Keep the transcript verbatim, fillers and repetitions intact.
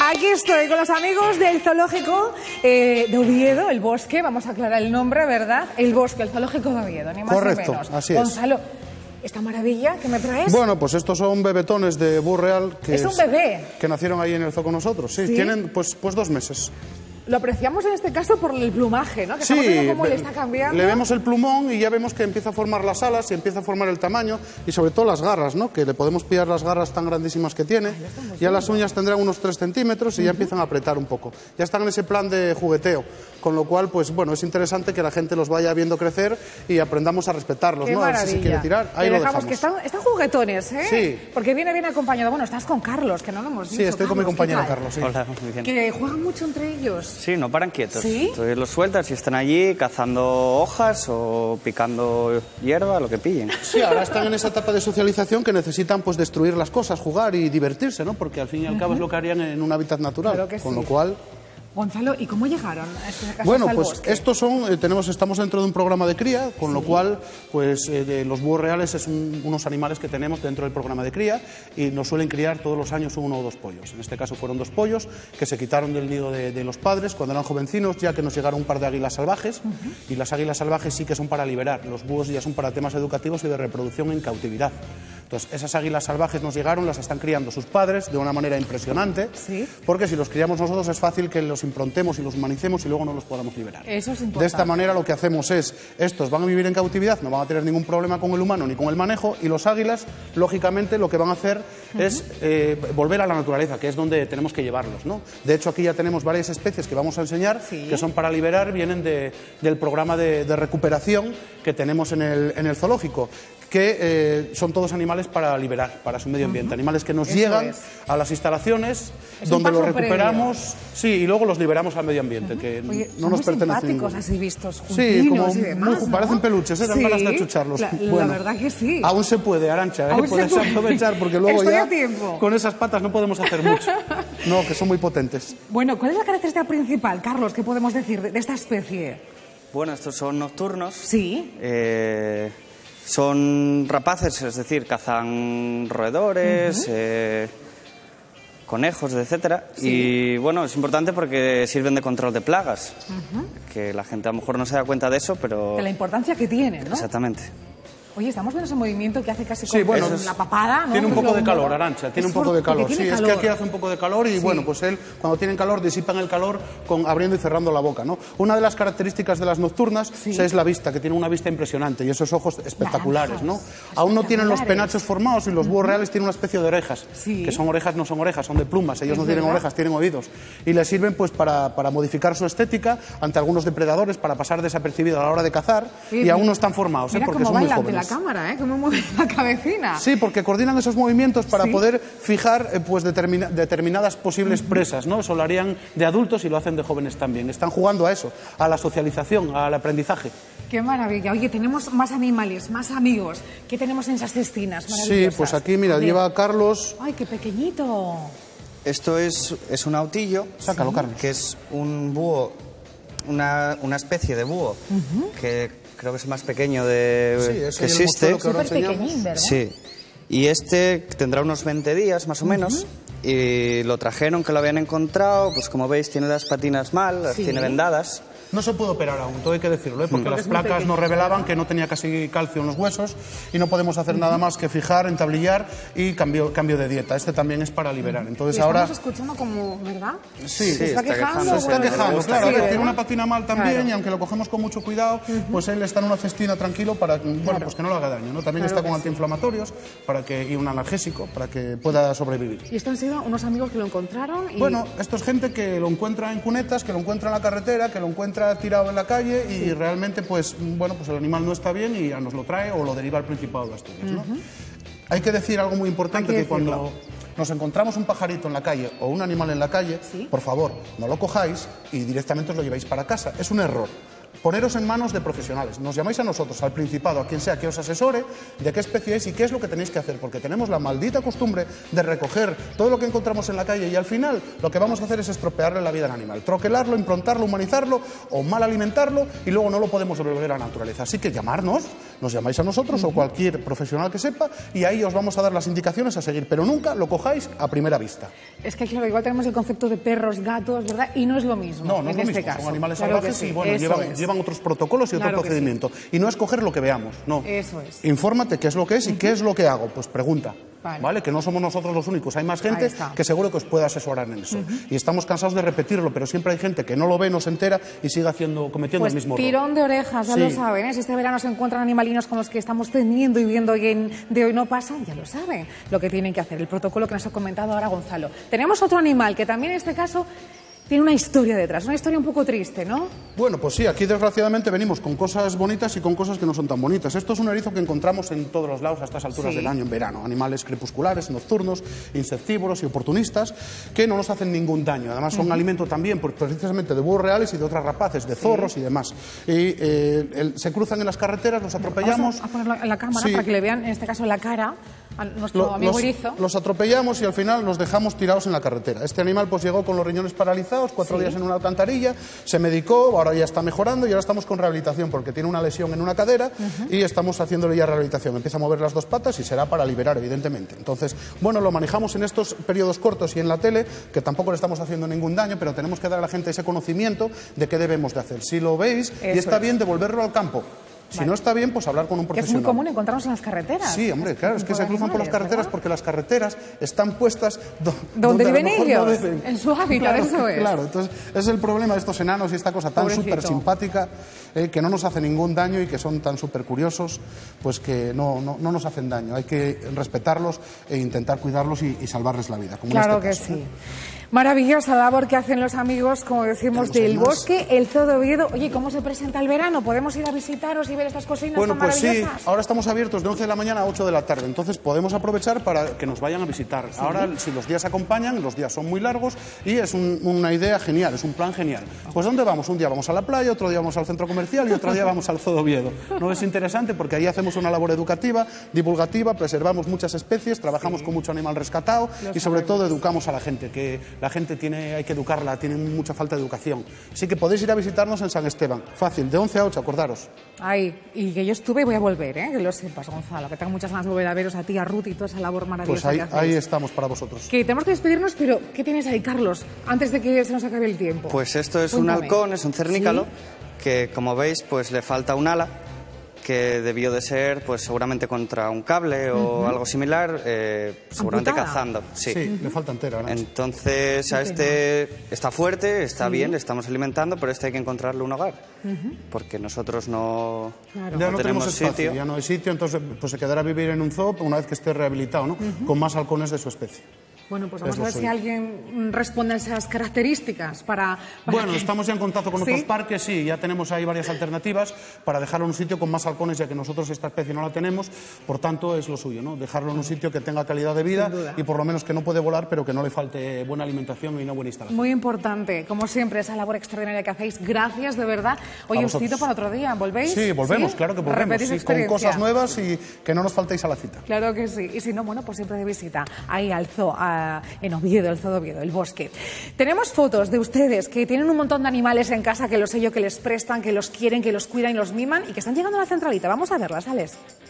Aquí estoy con los amigos del zoológico eh, de Oviedo, el Bosque, vamos a aclarar el nombre, ¿verdad? El Bosque, el zoológico de Oviedo, ni más Correcto, ni menos. así es. Gonzalo, ¿esta maravilla que me traes? Bueno, pues estos son bebetones de búho real que, ¿Es un bebé? que nacieron ahí en el zoo con nosotros. Sí, ¿Sí? tienen pues, pues dos meses. Lo apreciamos en este caso por el plumaje, ¿no? Que Sí, estamos viendo cómo le está cambiando. Le vemos el plumón y ya vemos que empieza a formar las alas y empieza a formar el tamaño y sobre todo las garras, ¿no? Que le podemos pillar las garras tan grandísimas que tiene. Ay, ya las uñas tendrán unos tres centímetros y uh-huh. ya empiezan a apretar un poco. Ya están en ese plan de jugueteo, con lo cual, pues bueno, es interesante que la gente los vaya viendo crecer y aprendamos a respetarlos, Qué ¿no? maravilla. A ver si se quiere tirar, ahí le lo dejamos. dejamos. Que están, están juguetones, ¿eh? Sí. Porque viene bien acompañado. Bueno, estás con Carlos, que no lo hemos dicho. Sí, estoy Carlos, con mi compañero Carlos, sí. Hola, muy bien. Que juegan mucho entre ellos. Sí, no paran quietos. ¿Sí? Entonces los sueltas y están allí cazando hojas o picando hierba, lo que pillen. Sí, ahora están en esa etapa de socialización que necesitan pues destruir las cosas, jugar y divertirse, ¿no? Porque al fin y al cabo uh-huh. es lo que harían en un hábitat natural. Claro que con sí. lo cual... Gonzalo, ¿y cómo llegaron a este caso Bueno, hasta el pues bosque? estos son, eh, tenemos, estamos dentro de un programa de cría, con ¿Sí? lo cual, pues eh, de los búhos reales es un, unos animales que tenemos dentro del programa de cría y nos suelen criar todos los años uno o dos pollos. En este caso fueron dos pollos que se quitaron del nido de, de los padres cuando eran jovencinos, ya que nos llegaron un par de águilas salvajes uh-huh. y las águilas salvajes sí que son para liberar, los búhos ya son para temas educativos y de reproducción en cautividad. Entonces, esas águilas salvajes nos llegaron, las están criando sus padres de una manera impresionante, ¿Sí? porque si los criamos nosotros es fácil que los improntemos y los humanicemos y luego no los podamos liberar. Eso es importante. De esta manera lo que hacemos es, estos van a vivir en cautividad, no van a tener ningún problema con el humano ni con el manejo, y los águilas, lógicamente, lo que van a hacer uh-huh. es eh, volver a la naturaleza, que es donde tenemos que llevarlos, ¿no? De hecho, aquí ya tenemos varias especies que vamos a enseñar, ¿sí? que son para liberar, vienen de, del programa de, de recuperación que tenemos en el, en el zoológico, que eh, son todos animales para liberar, para su medio ambiente, uh-huh. animales que nos Eso llegan es. a las instalaciones, es donde los recuperamos, previo. sí, y luego los liberamos al medio ambiente, uh-huh. que Oye, no nos pertenece ninguno. Así vistos, sí, como y demás, muy, ¿no? parecen peluches, ¿eh? Dan sí, ganas de achucharlos. La, la bueno, verdad que sí. Aún se puede, Arantxa, ¿eh? Aún puedes se puede. aprovechar, porque luego Estoy ya a tiempo. con esas patas no podemos hacer mucho. No, que son muy potentes. Bueno, ¿cuál es la característica principal, Carlos, que podemos decir de, de esta especie? Bueno, estos son nocturnos. Sí. Eh... Son rapaces, es decir, cazan roedores, uh-huh. eh, conejos, etcétera. Sí. Y bueno, es importante porque sirven de control de plagas. Uh-huh. Que la gente a lo mejor no se da cuenta de eso, pero... De la importancia que tienen, ¿no? Exactamente. Oye, estamos viendo ese movimiento que hace casi sí, con bueno, la papada, ¿no? Tiene un pues poco lo, de calor, Arantxa, tiene un poco de calor. Sí, calor. Es que aquí hace un poco de calor y sí. bueno, pues él, cuando tienen calor, disipan el calor con abriendo y cerrando la boca, ¿no? Una de las características de las nocturnas sí. es la vista, que tiene una vista impresionante y esos ojos espectaculares, ¿no? Aún no tienen los penachos formados y los búhos uh-huh. reales tienen una especie de orejas, sí. que son orejas, no son orejas, son de plumas, ellos es no tienen verdad. orejas, tienen oídos. Y les sirven pues para, para modificar su estética ante algunos depredadores, para pasar desapercibido a la hora de cazar sí, y aún no están formados, ¿eh? Porque son muy jóvenes. Mira cómo bailan de la cámara, ¿eh? Cómo mueve la cabecina. Sí, porque coordinan esos movimientos para sí. poder fijar eh, pues determina, determinadas posibles uh-huh. presas, ¿no? Eso lo harían de adultos y lo hacen de jóvenes también. Están jugando a eso, a la socialización, al aprendizaje. Qué maravilla. Oye, tenemos más animales, más amigos. ¿Qué tenemos en esas cestinas maravillosas? Sí, pues aquí, mira, lleva a Carlos... ¡Ay, qué pequeñito! Esto es, es un autillo, Sácalo, ¿sí? Carlos. Que es un búho, una, una especie de búho, uh-huh. que... Creo que es el más pequeño de, sí, ese que existe. Súper pequeñín, ¿verdad? Sí. Y este tendrá unos veinte días, más o menos. Uh-huh. Y lo trajeron, que lo habían encontrado. Pues como veis, tiene las patinas mal, las sí. tiene vendadas. No se puede operar aún, todo hay que decirlo, ¿eh? Porque mm. las placas nos revelaban que no tenía casi calcio en los huesos y no podemos hacer uh-huh. nada más que fijar, entablillar y cambio, cambio de dieta. Este también es para liberar. Entonces y ahora... estamos escuchando como, ¿verdad? Sí, se está, está quejando. Se está quejando, claro. Sí, a ver, tiene una patina mal también claro. y aunque lo cogemos con mucho cuidado, uh-huh. pues él está en una cestina tranquilo para bueno, claro. pues que no le haga daño, ¿no? También claro está con sí. antiinflamatorios para que, y un analgésico para que pueda sobrevivir. ¿Y esto han sido unos amigos que lo encontraron? Y... Bueno, esto es gente que lo encuentra en cunetas, que lo encuentra en la carretera, que lo encuentra tirado en la calle y sí. realmente pues bueno pues el animal no está bien y nos lo trae o lo deriva al Principado de Asturias, ¿no? Uh-huh. Hay que decir algo muy importante, que, que cuando nos encontramos un pajarito en la calle o un animal en la calle, ¿sí? por favor, no lo cojáis y directamente os lo lleváis para casa. Es un error. poneros en manos de profesionales. Nos llamáis a nosotros, al Principado, a quien sea que os asesore de qué especie es y qué es lo que tenéis que hacer, porque tenemos la maldita costumbre de recoger todo lo que encontramos en la calle y al final lo que vamos a hacer es estropearle la vida al animal, troquelarlo, improntarlo, humanizarlo o mal alimentarlo y luego no lo podemos devolver a la naturaleza. Así que llamarnos, nos llamáis a nosotros o cualquier profesional que sepa y ahí os vamos a dar las indicaciones a seguir, pero nunca lo cojáis a primera vista. Es que claro, igual tenemos el concepto de perros, gatos, ¿verdad? Y no es lo mismo. No, no es en lo este mismo, caso. son animales Claro salvajes sí, y bueno, llevan, es. llevan otros protocolos y otro Claro que procedimiento. sí. Y no es coger lo que veamos, no. Eso es. Infórmate qué es lo que es y uh-huh. qué es lo que hago, pues pregunta. Vale. Vale, que no somos nosotros los únicos, hay más gente que seguro que os puede asesorar en eso. Uh-huh. Y estamos cansados de repetirlo, pero siempre hay gente que no lo ve, no se entera y sigue haciendo, cometiendo pues el mismo error. Tirón de orejas, ya sí. lo saben, ¿eh? Si este verano se encuentran animalinos como los que estamos teniendo y viendo hoy en, de hoy no pasan, ya lo saben lo que tienen que hacer, el protocolo que nos ha comentado ahora Gonzalo. Tenemos otro animal que también en este caso tiene una historia detrás, una historia un poco triste, ¿no? Bueno, pues sí, aquí desgraciadamente venimos con cosas bonitas y con cosas que no son tan bonitas. Esto es un erizo que encontramos en todos los lados a estas alturas sí. del año, en verano. Animales crepusculares, nocturnos, insectívoros y oportunistas que no nos hacen ningún daño. Además son uh-huh. alimento también pues, precisamente de búhos reales y de otras rapaces, de zorros sí. y demás. Y eh, el, se cruzan en las carreteras, los atropellamos. Vamos a ponerlo en la cámara sí. para que le vean, en este caso, la cara a nuestro Lo, amigo los, erizo. Los atropellamos y al final los dejamos tirados en la carretera. Este animal pues llegó con los riñones paralizados, cuatro sí. días en una alcantarilla, se medicó, ahora ya está mejorando y ahora estamos con rehabilitación porque tiene una lesión en una cadera uh-huh. y estamos haciéndole ya rehabilitación. Empieza a mover las dos patas y será para liberar, evidentemente. Entonces, bueno, lo manejamos en estos periodos cortos y en la tele, que tampoco le estamos haciendo ningún daño, pero tenemos que dar a la gente ese conocimiento de qué debemos de hacer. Si lo veis Eso y está es. bien, devolverlo al campo. Si vale. no está bien, pues hablar con un profesional. Que es muy común encontrarnos en las carreteras. Sí, hombre, claro, es que se cruzan por las carreteras ¿verdad? porque las carreteras están puestas do donde, donde viven ellos, no deben. en su hábitat, claro, eso es. Claro, entonces es el problema de estos enanos y esta cosa tan súper simpática eh, que no nos hace ningún daño y que son tan súper curiosos, pues que no, no, no nos hacen daño. Hay que respetarlos e intentar cuidarlos y, y salvarles la vida, como claro en este que caso, sí. ¿eh? Maravillosa labor que hacen los amigos, como decimos, del más? bosque, el Zoo de Oviedo. Oye, ¿cómo se presenta el verano? ¿Podemos ir a visitaros y ver estas cocinas bueno, tan pues maravillosas? Sí, ahora estamos abiertos de once de la mañana a ocho de la tarde, entonces podemos aprovechar para que nos vayan a visitar. Sí. Ahora, si los días acompañan, los días son muy largos y es un, una idea genial, es un plan genial. Pues ¿dónde vamos? Un día vamos a la playa, otro día vamos al centro comercial y otro día vamos al Zoo de Oviedo. ¿No es interesante? Porque ahí hacemos una labor educativa, divulgativa, preservamos muchas especies, trabajamos sí. con mucho animal rescatado Lo y sobre sabemos. todo educamos a la gente, que la gente tiene... hay que educarla, tienen mucha falta de educación. Así que podéis ir a visitarnos en San Esteban. Fácil, de once a ocho, acordaros. Ay, y que yo estuve y voy a volver, ¿eh? Que lo sepas, Gonzalo, que tengo muchas ganas de volver a veros a ti, a Ruth y toda esa labor maravillosa pues ahí, que hacéis. ahí estamos para vosotros. Que tenemos que despedirnos, pero ¿qué tienes ahí, Carlos? Antes de que se nos acabe el tiempo. Pues esto es Cuéntame. un halcón, es un cernícalo, ¿Sí? que como veis, pues le falta un ala, que debió de ser pues seguramente contra un cable o uh-huh. algo similar, eh, seguramente Amputada. cazando. Sí, sí uh-huh. le falta entera. ¿no? Entonces a este está fuerte, está sí. bien, le estamos alimentando, pero este hay que encontrarle un hogar, uh-huh. porque nosotros no, claro. ya no, no tenemos, tenemos espacio, sitio. Ya no hay sitio, entonces pues se quedará a vivir en un zoo una vez que esté rehabilitado, ¿no? Uh-huh. con más halcones de su especie. Bueno, pues vamos a ver si alguien responde a esas características para... para bueno, que... estamos ya en contacto con ¿Sí? otros parques, sí, ya tenemos ahí varias alternativas para dejarlo en un sitio con más halcones, ya que nosotros esta especie no la tenemos, por tanto es lo suyo, ¿no? Dejarlo en un sitio que tenga calidad de vida y por lo menos que no puede volar, pero que no le falte buena alimentación y una buena instalación. Muy importante, como siempre, esa labor extraordinaria que hacéis. Gracias, de verdad. Oye, os cito para otro día, ¿volvéis? Sí, volvemos, ¿Sí? claro que volvemos, sí, con cosas nuevas y que no nos faltéis a la cita. Claro que sí, y si no, bueno, pues siempre de visita ahí al zoo, a, en Oviedo. El Zoo de Oviedo, el bosque. Tenemos fotos de ustedes que tienen un montón de animales en casa, que lo sé yo, que les prestan, que los quieren, que los cuidan y los miman y que están llegando a la centralita. Vamos a verlas, Alex.